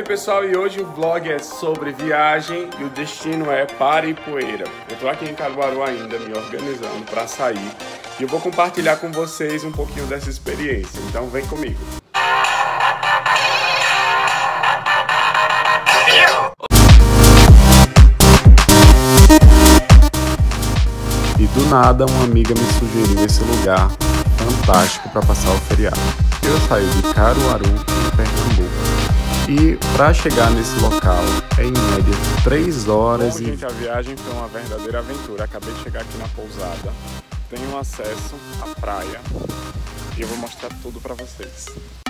Oi pessoal, e hoje o vlog é sobre viagem e o destino é Paripoeira. Eu tô aqui em Caruaru ainda, me organizando para sair e eu vou compartilhar com vocês um pouquinho dessa experiência, então vem comigo. E do nada uma amiga me sugeriu esse lugar fantástico para passar o feriado. Eu saí de Caruaru, em Pernambuco. E para chegar nesse local é em média 3 horas. Bom, gente, a viagem foi uma verdadeira aventura. Acabei de chegar aqui na pousada. Tenho acesso à praia e eu vou mostrar tudo para vocês.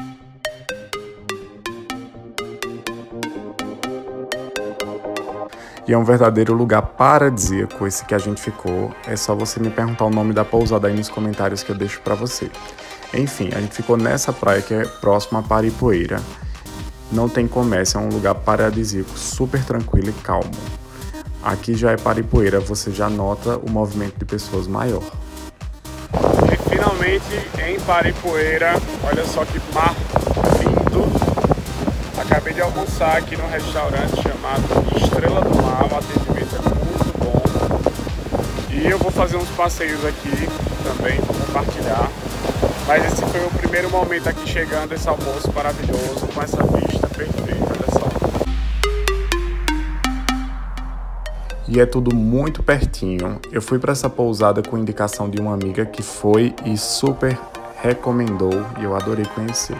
E é um verdadeiro lugar paradisíaco esse que a gente ficou. É só você me perguntar o nome da pousada aí nos comentários que eu deixo para você. Enfim, a gente ficou nessa praia que é próxima a Paripoeira. Não tem comércio, é um lugar paradisíaco, super tranquilo e calmo. Aqui já é Paripoeira, você já nota o movimento de pessoas maior. E finalmente em Paripoeira, olha só que mar lindo. Acabei de almoçar aqui num restaurante chamado Estrela do Mar, o atendimento é muito bom. E eu vou fazer uns passeios aqui também, vou compartilhar. Mas esse foi o primeiro momento aqui chegando, esse almoço maravilhoso, com essa vista perfeita, olha só. E é tudo muito pertinho. Eu fui para essa pousada com indicação de uma amiga que foi e super recomendou e eu adorei conhecer.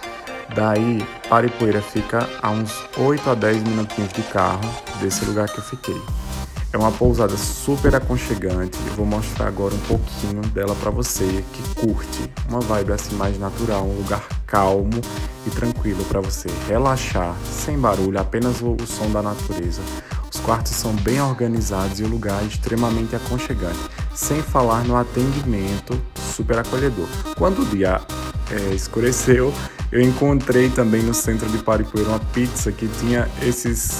Daí, Paripoeira fica a uns 8 a 10 minutinhos de carro desse lugar que eu fiquei. É uma pousada super aconchegante, eu vou mostrar agora um pouquinho dela para você que curte uma vibe assim mais natural, um lugar calmo e tranquilo para você relaxar, sem barulho, apenas o som da natureza. Os quartos são bem organizados e o lugar é extremamente aconchegante, sem falar no atendimento super acolhedor. Quando o dia escureceu, eu encontrei também no centro de Paripoeira uma pizza que tinha esses...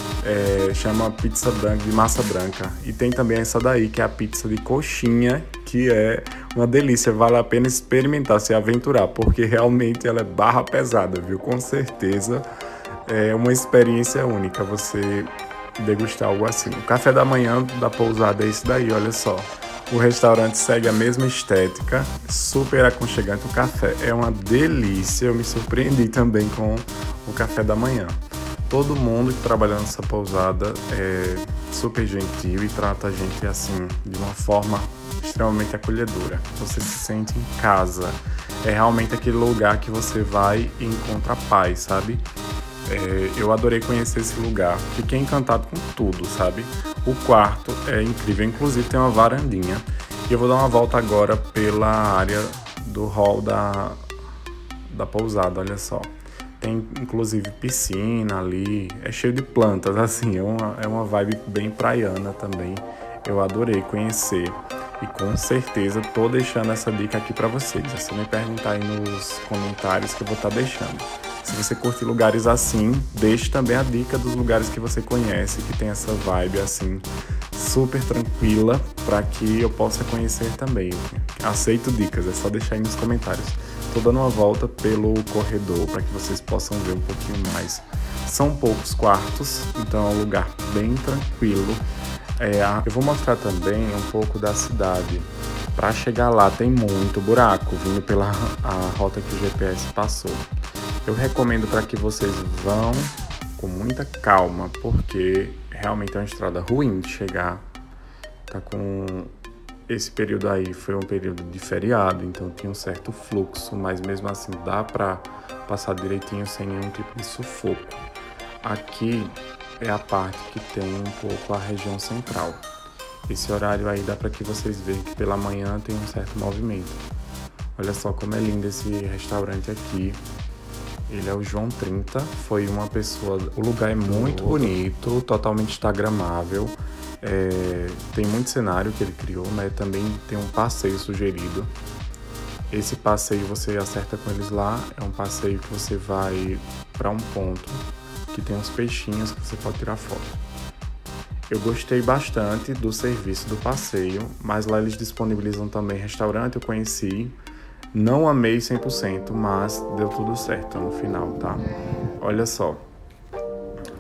chama pizza branca, de massa branca. E tem também essa daí, que é a pizza de coxinha, que é uma delícia, vale a pena experimentar, se aventurar, porque realmente ela é barra pesada, viu? Com certeza é uma experiência única você degustar algo assim. O café da manhã da pousada é esse daí, olha só. O restaurante segue a mesma estética, super aconchegante. O café é uma delícia, eu me surpreendi também com o café da manhã. Todo mundo que trabalha nessa pousada é super gentil e trata a gente assim, de uma forma extremamente acolhedora. Você se sente em casa. É realmente aquele lugar que você vai e encontra paz, sabe? Eu adorei conhecer esse lugar. Fiquei encantado com tudo, sabe? O quarto é incrível, inclusive tem uma varandinha. E eu vou dar uma volta agora pela área do hall da pousada, olha só. Tem inclusive piscina ali, é cheio de plantas, assim, é uma vibe bem praiana também. Eu adorei conhecer e com certeza tô deixando essa dica aqui para vocês. É só me perguntar aí nos comentários que eu vou estar deixando. Se você curte lugares assim, deixe também a dica dos lugares que você conhece, que tem essa vibe assim, super tranquila, para que eu possa conhecer também. Aceito dicas, é só deixar aí nos comentários. Tô dando uma volta pelo corredor para que vocês possam ver um pouquinho mais. São poucos quartos, então é um lugar bem tranquilo. Eu vou mostrar também um pouco da cidade. Para chegar lá tem muito buraco, vindo pela a rota que o GPS passou. Eu recomendo para que vocês vão com muita calma, porque realmente é uma estrada ruim de chegar. Tá com... Esse período aí foi um período de feriado, então tinha um certo fluxo, mas mesmo assim dá para passar direitinho sem nenhum tipo de sufoco. Aqui é a parte que tem um pouco a região central. Esse horário aí dá para que vocês vejam que pela manhã tem um certo movimento. Olha só como é lindo esse restaurante aqui. Ele é o João 30, foi uma pessoa... O lugar é muito bonito, totalmente instagramável. Tem muito cenário que ele criou, né? Também tem um passeio sugerido. Esse passeio você acerta com eles lá. É um passeio que você vai para um ponto que tem uns peixinhos que você pode tirar foto. Eu gostei bastante do serviço do passeio, mas lá eles disponibilizam também restaurante, eu conheci. Não amei 100%, mas deu tudo certo no final, tá? Olha só,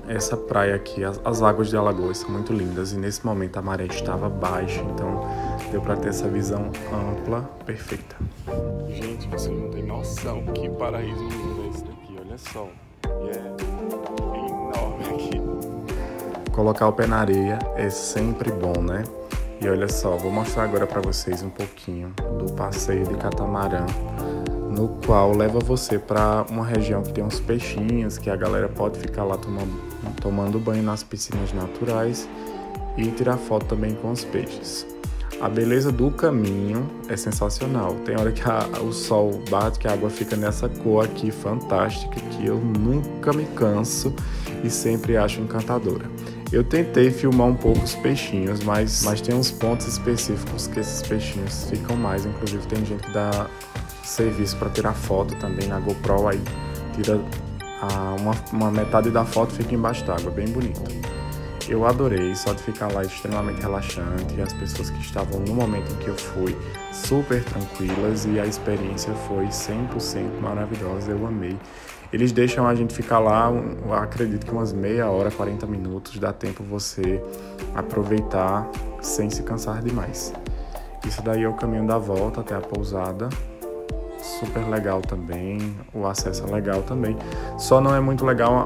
essa praia aqui, as águas de Alagoas são muito lindas e nesse momento a maré estava baixa, então deu para ter essa visão ampla, perfeita. Gente, vocês não têm noção que paraíso lindo é esse daqui, olha só. E é enorme aqui. Colocar o pé na areia é sempre bom, né? E olha só, vou mostrar agora para vocês um pouquinho do passeio de catamarã, no qual leva você para uma região que tem uns peixinhos, que a galera pode ficar lá tomando banho nas piscinas naturais e tirar foto também com os peixes. A beleza do caminho é sensacional. Tem hora que o sol bate, que a água fica nessa cor aqui fantástica, que eu nunca me canso e sempre acho encantadora. Eu tentei filmar um pouco os peixinhos, mas tem uns pontos específicos que esses peixinhos ficam mais. Inclusive tem gente que dá serviço para tirar foto também na GoPro, aí tira uma metade da foto, fica embaixo d'água, bem bonito. Eu adorei, só de ficar lá extremamente relaxante, e as pessoas que estavam no momento em que eu fui super tranquilas e a experiência foi 100% maravilhosa, eu amei. Eles deixam a gente ficar lá, eu acredito que umas meia hora, 40 minutos, dá tempo você aproveitar sem se cansar demais. Isso daí é o caminho da volta até a pousada. Super legal também, o acesso é legal também, só não é muito legal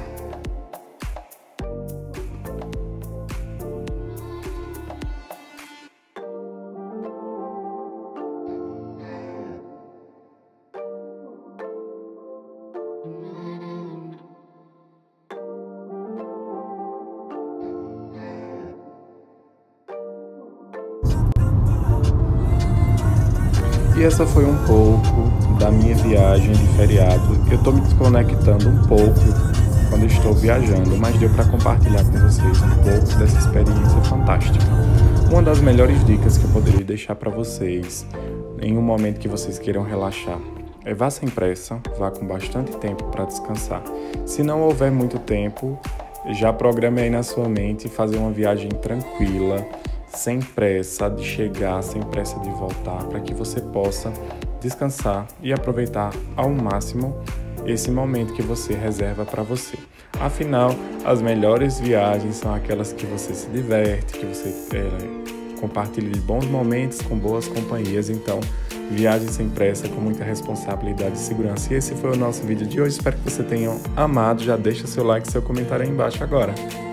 E essa foi um pouco da minha viagem de feriado. Eu tô me desconectando um pouco quando estou viajando, mas deu para compartilhar com vocês um pouco dessa experiência fantástica. Uma das melhores dicas que eu poderia deixar para vocês em um momento que vocês queiram relaxar é vá sem pressa, vá com bastante tempo para descansar. Se não houver muito tempo, já programe aí na sua mente fazer uma viagem tranquila, sem pressa de chegar, sem pressa de voltar, para que você possa descansar e aproveitar ao máximo esse momento que você reserva para você. Afinal, as melhores viagens são aquelas que você se diverte, que você compartilha de bons momentos com boas companhias. Então, viaje sem pressa, com muita responsabilidade e segurança. E esse foi o nosso vídeo de hoje. Espero que você tenha amado. Já deixa seu like e seu comentário aí embaixo agora.